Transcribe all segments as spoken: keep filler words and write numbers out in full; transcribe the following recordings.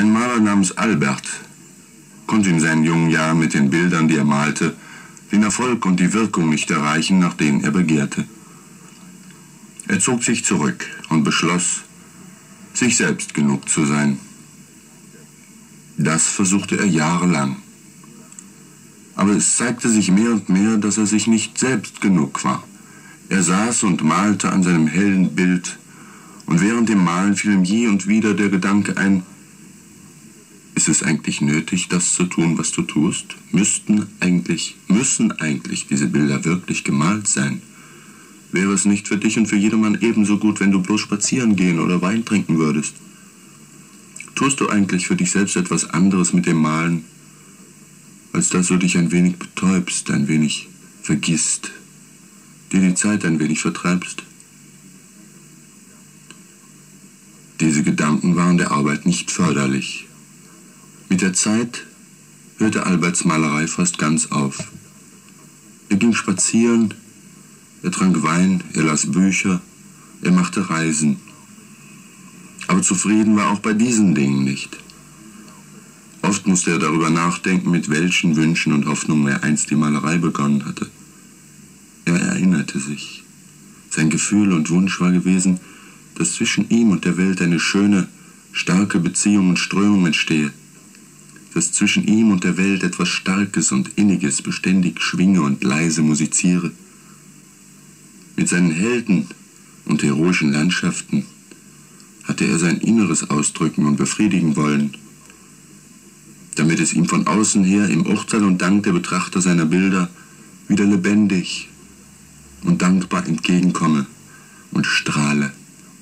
Ein Maler namens Albert konnte in seinen jungen Jahren mit den Bildern, die er malte, den Erfolg und die Wirkung nicht erreichen, nach denen er begehrte. Er zog sich zurück und beschloss, sich selbst genug zu sein. Das versuchte er jahrelang. Aber es zeigte sich mehr und mehr, dass er sich nicht selbst genug war. Er saß und malte an seinem hellen Bild, und während dem Malen fiel ihm je und wieder der Gedanke ein: Ist es eigentlich nötig, das zu tun, was du tust? Müssten eigentlich, müssen eigentlich diese Bilder wirklich gemalt sein? Wäre es nicht für dich und für jedermann ebenso gut, wenn du bloß spazieren gehen oder Wein trinken würdest? Tust du eigentlich für dich selbst etwas anderes mit dem Malen, als dass du dich ein wenig betäubst, ein wenig vergisst, dir die Zeit ein wenig vertreibst? Diese Gedanken waren der Arbeit nicht förderlich. Mit der Zeit hörte Alberts Malerei fast ganz auf. Er ging spazieren, er trank Wein, er las Bücher, er machte Reisen. Aber zufrieden war auch bei diesen Dingen nicht. Oft musste er darüber nachdenken, mit welchen Wünschen und Hoffnungen er einst die Malerei begonnen hatte. Er erinnerte sich. Sein Gefühl und Wunsch war gewesen, dass zwischen ihm und der Welt eine schöne, starke Beziehung und Strömung entstehe, dass zwischen ihm und der Welt etwas Starkes und Inniges beständig schwinge und leise musiziere. Mit seinen Helden und heroischen Landschaften hatte er sein Inneres ausdrücken und befriedigen wollen, damit es ihm von außen her im Urteil und Dank der Betrachter seiner Bilder wieder lebendig und dankbar entgegenkomme und strahle.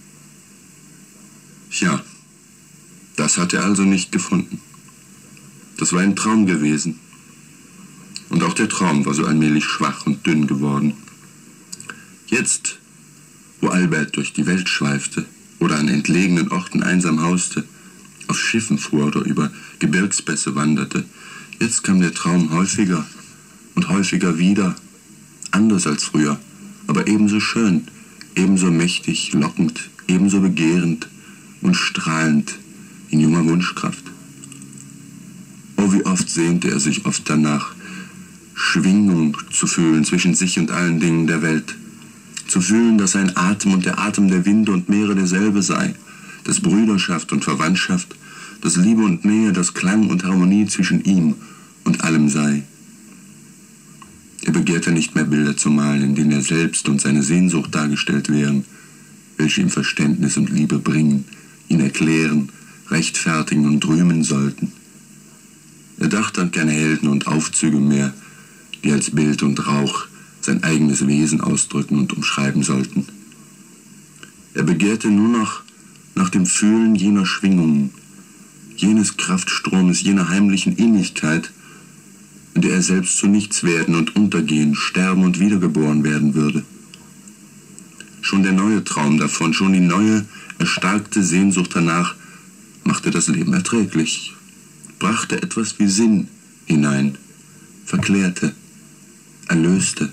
Tja, das hat er also nicht gefunden. Das war ein Traum gewesen. Und auch der Traum war so allmählich schwach und dünn geworden. Jetzt, wo Albert durch die Welt schweifte oder an entlegenen Orten einsam hauste, auf Schiffen fuhr oder über Gebirgspässe wanderte, jetzt kam der Traum häufiger und häufiger wieder, anders als früher, aber ebenso schön, ebenso mächtig, lockend, ebenso begehrend und strahlend in junger Wunschkraft. Oh, wie oft sehnte er sich oft danach, Schwingung zu fühlen zwischen sich und allen Dingen der Welt, zu fühlen, dass sein Atem und der Atem der Winde und Meere derselbe sei, dass Brüderschaft und Verwandtschaft, dass Liebe und Nähe, dass Klang und Harmonie zwischen ihm und allem sei. Er begehrte nicht mehr Bilder zu malen, in denen er selbst und seine Sehnsucht dargestellt wären, welche ihm Verständnis und Liebe bringen, ihn erklären, rechtfertigen und rühmen sollten. Er dachte an keine Helden und Aufzüge mehr, die als Bild und Rauch sein eigenes Wesen ausdrücken und umschreiben sollten. Er begehrte nur noch nach dem Fühlen jener Schwingungen, jenes Kraftstromes, jener heimlichen Innigkeit, in der er selbst zu nichts werden und untergehen, sterben und wiedergeboren werden würde. Schon der neue Traum davon, schon die neue, erstarkte Sehnsucht danach machte das Leben erträglich, brachte etwas wie Sinn hinein, verklärte, erlöste.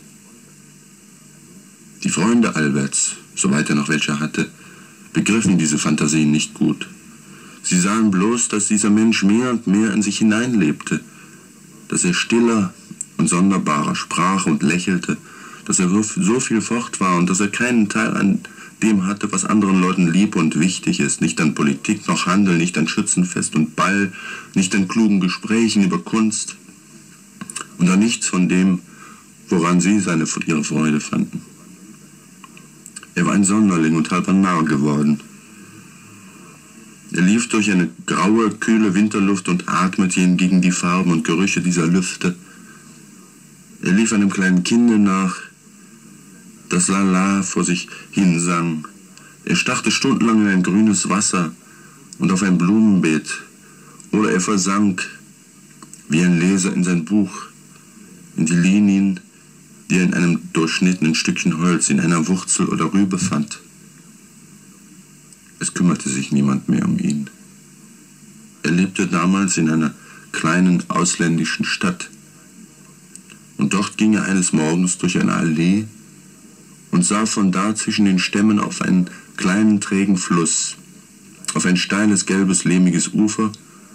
Die Freunde Alberts, soweit er noch welche hatte, begriffen diese Fantasien nicht gut. Sie sahen bloß, dass dieser Mensch mehr und mehr in sich hineinlebte, dass er stiller und sonderbarer sprach und lächelte, dass er so viel fort war und dass er keinen Teil an dem hatte, was anderen Leuten lieb und wichtig ist, nicht an Politik noch Handel, nicht an Schützenfest und Ball, nicht an klugen Gesprächen über Kunst und an nichts von dem, woran sie seine, ihre Freude fanden. Er war ein Sonderling und halb ein Narr geworden. Er lief durch eine graue, kühle Winterluft und atmete ihn gegen die Farben und Gerüche dieser Lüfte. Er lief einem kleinen Kinde nach, das Lala vor sich hinsang. Er starrte stundenlang in ein grünes Wasser und auf ein Blumenbeet. Oder er versank, wie ein Leser in sein Buch, in die Linien, die er in einem durchschnittenen Stückchen Holz, in einer Wurzel oder Rübe fand. Es kümmerte sich niemand mehr um ihn. Er lebte damals in einer kleinen ausländischen Stadt. Und dort ging er eines Morgens durch eine Allee und sah von da zwischen den Stämmen auf einen kleinen, trägen Fluss, auf ein steiles, gelbes, lehmiges Ufer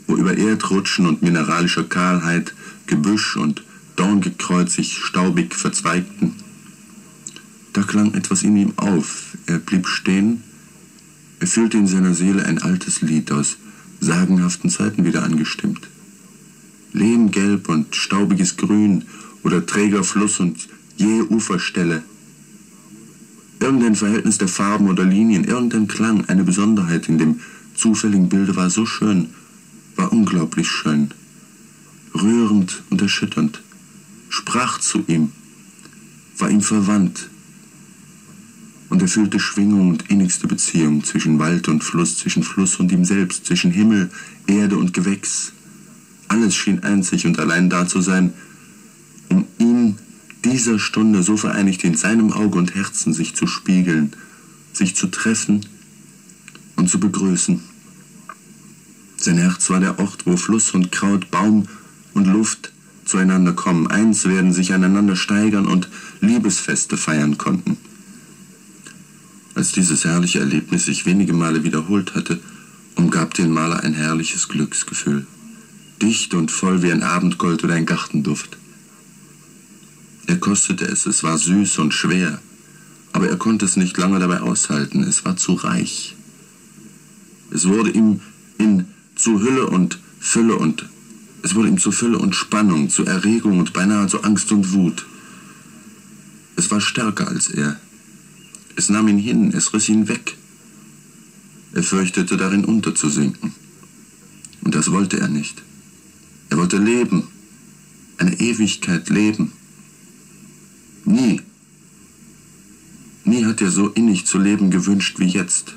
wo über Erdrutschen und mineralischer Kahlheit Gebüsch und Dorngekreuz sich staubig verzweigten. Da klang etwas in ihm auf. Er blieb stehen. Er fühlte in seiner Seele ein altes Lied aus sagenhaften Zeiten wieder angestimmt. Lehmgelb und staubiges Grün oder träger Fluss und jähe Uferstelle. Irgendein Verhältnis der Farben oder Linien, irgendein Klang, eine Besonderheit in dem zufälligen Bilde war so schön, war unglaublich schön, rührend und erschütternd, sprach zu ihm, war ihm verwandt. Und er fühlte Schwingung und innigste Beziehung zwischen Wald und Fluss, zwischen Fluss und ihm selbst, zwischen Himmel, Erde und Gewächs. Alles schien einzig und allein da zu sein, um ihn dieser Stunde so vereinigt in seinem Auge und Herzen sich zu spiegeln, sich zu treffen und zu begrüßen. Sein Herz war der Ort, wo Fluss und Kraut, Baum und Luft zueinander kommen, eins werden, sich aneinander steigern und Liebesfeste feiern konnten. Als dieses herrliche Erlebnis sich wenige Male wiederholt hatte, umgab den Maler ein herrliches Glücksgefühl, dicht und voll wie ein Abendgold oder ein Gartenduft. Er kostete es, es war süß und schwer, aber er konnte es nicht lange dabei aushalten, es war zu reich. Es wurde ihm in zu Hülle und Fülle und es wurde ihm zu Fülle und Spannung, zu Erregung und beinahe zu Angst und Wut. Es war stärker als er. Es nahm ihn hin, es riss ihn weg. Er fürchtete, darin unterzusinken. Und das wollte er nicht. Er wollte leben, eine Ewigkeit leben. Nie, nie hat er so innig zu leben gewünscht wie jetzt.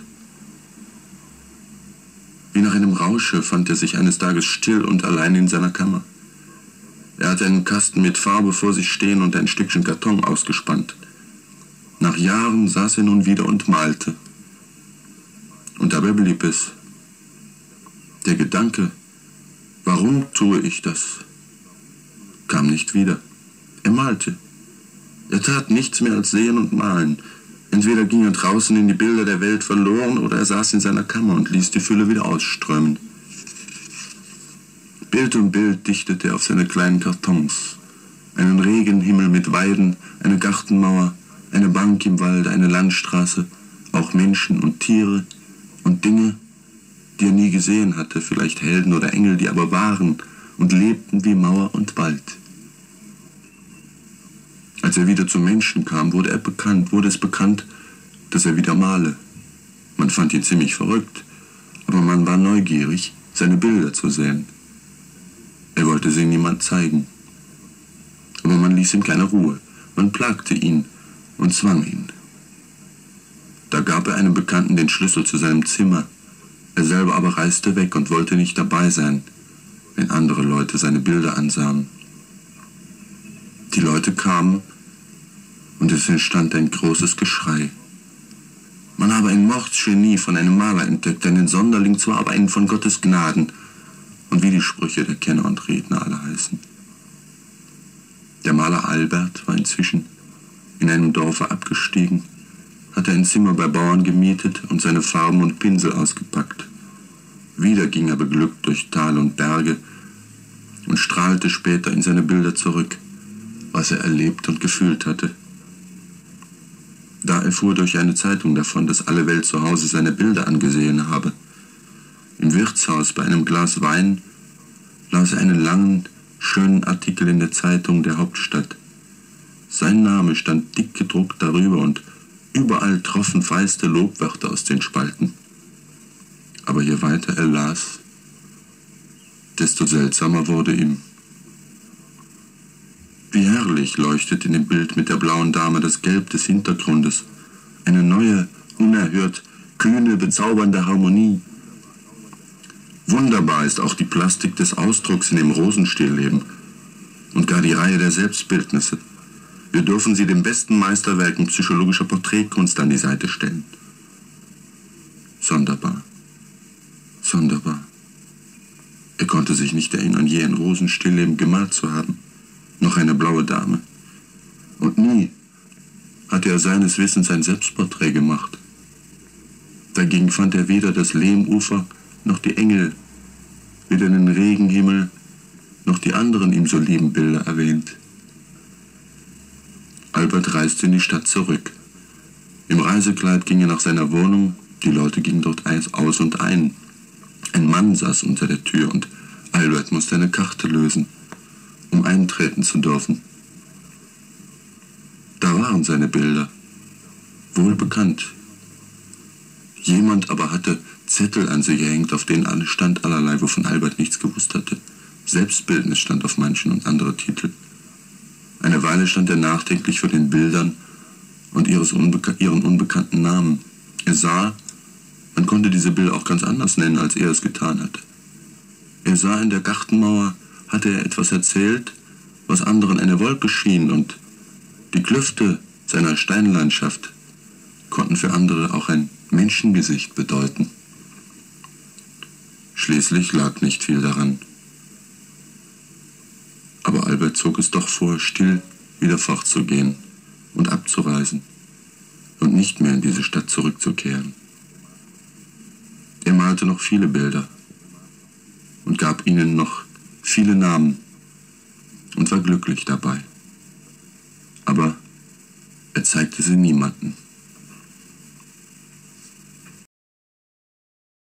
Wie nach einem Rausche fand er sich eines Tages still und allein in seiner Kammer. Er hatte einen Kasten mit Farbe vor sich stehen und ein Stückchen Karton ausgespannt. Nach Jahren saß er nun wieder und malte. Und dabei blieb es. Der Gedanke, warum tue ich das, kam nicht wieder. Er malte. Er tat nichts mehr als sehen und malen. Entweder ging er draußen in die Bilder der Welt verloren oder er saß in seiner Kammer und ließ die Fülle wieder ausströmen. Bild um Bild dichtete er auf seine kleinen Kartons. Einen Regenhimmel mit Weiden, eine Gartenmauer, eine Bank im Wald, eine Landstraße, auch Menschen und Tiere und Dinge, die er nie gesehen hatte, vielleicht Helden oder Engel, die aber waren und lebten wie Mauer und Wald. Als er wieder zum Menschen kam, wurde er bekannt, wurde es bekannt, dass er wieder male. Man fand ihn ziemlich verrückt, aber man war neugierig, seine Bilder zu sehen. Er wollte sie niemand zeigen. Aber man ließ ihm keine Ruhe. Man plagte ihn und zwang ihn. Da gab er einem Bekannten den Schlüssel zu seinem Zimmer. Er selber aber reiste weg und wollte nicht dabei sein, wenn andere Leute seine Bilder ansahen. Die Leute kamen und es entstand ein großes Geschrei. Man habe ein Mordsgenie von einem Maler entdeckt, einen Sonderling zwar, aber einen von Gottes Gnaden. Und wie die Sprüche der Kenner und Redner alle heißen. Der Maler Albert war inzwischen in einem Dorfe abgestiegen, hatte ein Zimmer bei Bauern gemietet und seine Farben und Pinsel ausgepackt. Wieder ging er beglückt durch Tal und Berge und strahlte später in seine Bilder zurück, was er erlebt und gefühlt hatte. Da erfuhr durch eine Zeitung davon, dass alle Welt zu Hause seine Bilder angesehen habe. Im Wirtshaus bei einem Glas Wein las er einen langen, schönen Artikel in der Zeitung der Hauptstadt. Sein Name stand dick gedruckt darüber und überall troffen feiste Lobwörter aus den Spalten. Aber je weiter er las, desto seltsamer wurde ihm. Wie herrlich leuchtet in dem Bild mit der blauen Dame das Gelb des Hintergrundes. Eine neue, unerhört kühne, bezaubernde Harmonie. Wunderbar ist auch die Plastik des Ausdrucks in dem Rosenstillleben und gar die Reihe der Selbstbildnisse. Wir dürfen sie den besten Meisterwerken psychologischer Porträtkunst an die Seite stellen. Sonderbar, sonderbar. Er konnte sich nicht erinnern, je ein Rosenstillleben gemalt zu haben, noch eine blaue Dame. Und nie hatte er seines Wissens ein Selbstporträt gemacht. Dagegen fand er weder das Lehmufer noch die Engel, weder den Regenhimmel noch die anderen ihm so lieben Bilder erwähnt. Albert reiste in die Stadt zurück. Im Reisekleid ging er nach seiner Wohnung, die Leute gingen dort aus und ein. Ein Mann saß unter der Tür und Albert musste eine Karte lösen, um eintreten zu dürfen. Da waren seine Bilder, wohlbekannt. Jemand aber hatte Zettel an sie gehängt, auf denen stand allerlei, wovon Albert nichts gewusst hatte. Selbstbildnis stand auf manchen und andere Titel. Eine Weile stand er nachdenklich vor den Bildern und ihres Unbeka- ihren unbekannten Namen. Er sah, man konnte diese Bilder auch ganz anders nennen, als er es getan hatte. Er sah, in der Gartenmauer hatte er etwas erzählt, was anderen eine Wolke schien, und die Klüfte seiner Steinlandschaft konnten für andere auch ein Menschengesicht bedeuten. Schließlich lag nicht viel daran. Aber Albert zog es doch vor, still wieder fortzugehen und abzureisen und nicht mehr in diese Stadt zurückzukehren. Er malte noch viele Bilder und gab ihnen noch viele Namen und war glücklich dabei. Aber er zeigte sie niemandem.